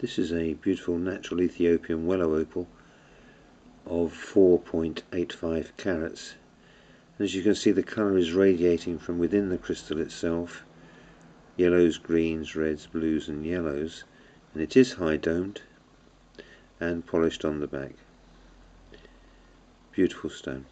This is a beautiful natural Ethiopian Welo opal of 4.85 carats. As you can see, the colour is radiating from within the crystal itself, yellows, greens, reds, blues and yellows, and it is high domed and polished on the back. Beautiful stone.